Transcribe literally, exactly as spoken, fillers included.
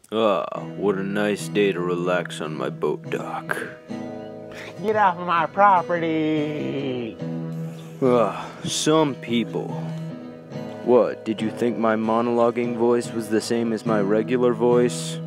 Ah, what a nice day to relax on my boat dock. Get off of my property! Ah, some people. What, did you think my monologuing voice was the same as my regular voice?